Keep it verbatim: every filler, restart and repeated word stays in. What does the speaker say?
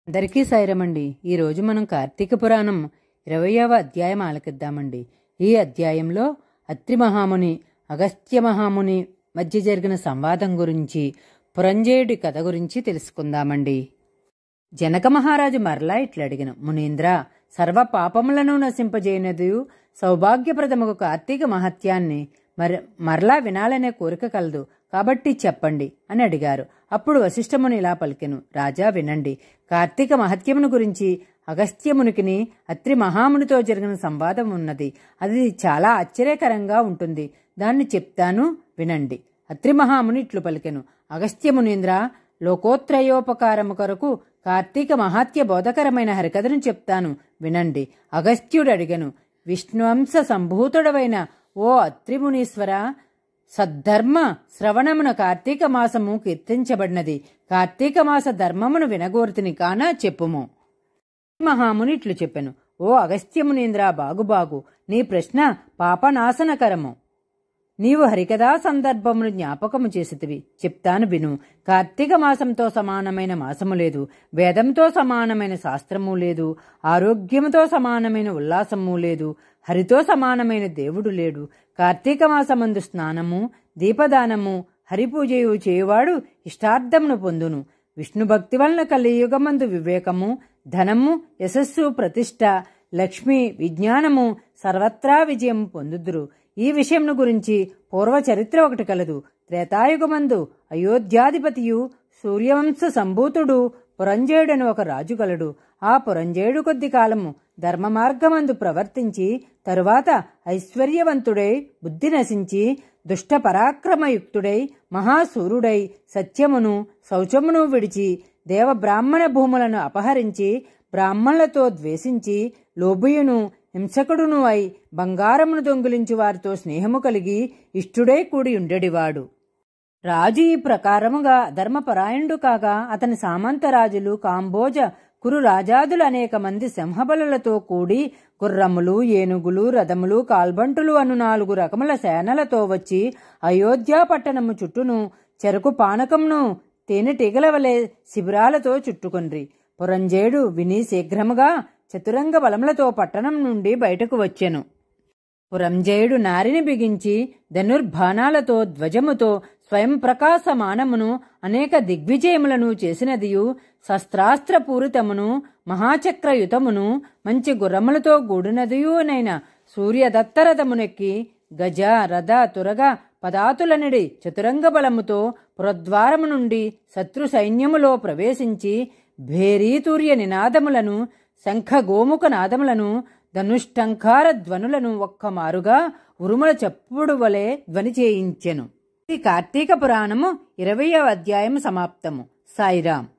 అందరికీ సాయిరమండి. ఈరోజు మనం కార్తీక పురాణం ఇరవయవ అధ్యాయం ఆలకిద్దామండి. ఈ అధ్యాయంలో అత్రి మహాముని అగస్త్య మహాముని మధ్య జరిగిన సంవాదం గురించి, పురంజేయుడి కథ గురించి తెలుసుకుందామండి. జనక మహారాజు మరలా ఇట్లడిగిన, మునీంద్ర, సర్వ పాపములను నశింపజేయనదియు సౌభాగ్యప్రదముకు కార్తీక మహత్యాన్ని మర మరలా వినాలనే కోరిక కలదు, కాబట్టి చెప్పండి అని అడిగారు. అప్పుడు వశిష్ఠముని ఇలా పలికెను, రాజా వినండి. కార్తీక మహత్యమును గురించి అగస్త్యమునికిని అత్రి మహామునితో జరిగిన సంవాదం ఉన్నది. అది చాలా ఆశ్చర్యకరంగా ఉంటుంది. దాన్ని చెప్తాను వినండి. అత్రి మహాముని ఇట్లు పలికెను, అగస్త్యమునీంద్ర, లోకోత్రయోపకారము కొరకు కార్తీక మహాత్య బోధకరమైన హరికథను చెప్తాను వినండి. అగస్త్యుడు అడిగను, విష్ణువంశ సంభూతుడవైన ఓ అత్రిమునీశ్వర, సద్ధర్మ శ్రవణమున కార్తీక మాసము కీర్తించబడినది. కార్తీక మాస ధర్మమును వినగోర్తిని కాన చెప్పుము. మహాముని ఇట్లు చెప్పెను, ఓ అగస్త్యమునీంద్ర, బాగుబాగు, నీ ప్రశ్న పాపనాశనకరము. నీవు హరికథా సందర్భమును జ్ఞాపకము చేసితివి, చెప్తాను విను. కార్తీక మాసంతో సమానమైన మాసము లేదు, వేదంతో సమానమైన శాస్త్రము లేదు, ఆరోగ్యముతో సమానమైన ఉల్లాసము లేదు, హరితో సమానమైన దేవుడు లేడు. కార్తీక మాసమందు స్నానము, దీపదానము, హరిపూజయు చేయువాడు ఇష్టార్థమును పొందును. విష్ణు భక్తి వలన కలియుగమందు వివేకము, ధనము, యశస్సు, ప్రతిష్ట, లక్ష్మి, విజ్ఞానము, సర్వత్రా విజయం పొందుదురు. ఈ విషయంను గురించి పూర్వచరిత్ర ఒకటి కలదు. త్రేతాయుగమందు అయోధ్యాధిపతియు సూర్యవంశ సంభూతుడు పురంజేయుడని ఒక రాజు గలడు. ఆ పురంజేయుడు కొద్ది కాలము ధర్మ మార్గమందు ప్రవర్తించి తరువాత ఐశ్వర్యవంతుడై బుద్ధి నశించి దుష్ట పరాక్రమయుక్తుడై మహాసూరుడై సత్యమును శౌచమును విడిచి దేవబ్రాహ్మణ భూములను అపహరించి బ్రాహ్మణులతో ద్వేషించి లోభుయును హింసకుడును అయి బంగారమును దొంగిలించి వారితో స్నేహము కలిగి ఇష్టుడై కూడి ఉండేడివాడు. రాజు ఈ ప్రకారముగా ధర్మపరాయణుడు కాగా అతని సామంతరాజులు కాంబోజ కురు రాజాదులు అనేక మంది సింహబలులతో కూడి గుర్రములు, ఏనుగులు, రథములు, కాల్బంటులు అను నాలుగు రకముల సేనలతో వచ్చి అయోధ్య పట్టణము చుట్టూను చెరకు పానకమును తేనెటీగల వలె శిబిరాలతో చుట్టుకొండ్రి. పురంజేయుడు విని శీఘ్రముగా చతురంగ బలములతో పట్టణం నుండి బయటకు వచ్చెను. పురంజేయుడు నారిని బిగించి ధనుర్బాణాలతో ధ్వజముతో స్వయం ప్రకాశమానమును అనేక దిగ్విజయములను చేసినదియు శస్త్రాస్త్రపూరితమును మహాచక్రయుతమును మంచి గుర్రములతో గూడినదియునైన సూర్యదత్తరథమునెక్కి గజ, రథ, తురగ, పదాతులనిడి చతురంగ బలముతో పురద్వారము నుండి శత్రు సైన్యములో ప్రవేశించి భేరీతూర్య నినాదములను, శంఖ గోముఖ నాదములను, ధనుష్టంకార ధ్వనులను ఒక్కమారుగా ఉరుముల చప్పుడు వలె ధ్వని చేయించెను. ఈ కార్తీక పురాణము ఇరవయవ అధ్యాయము సమాప్తము. సాయిరాం.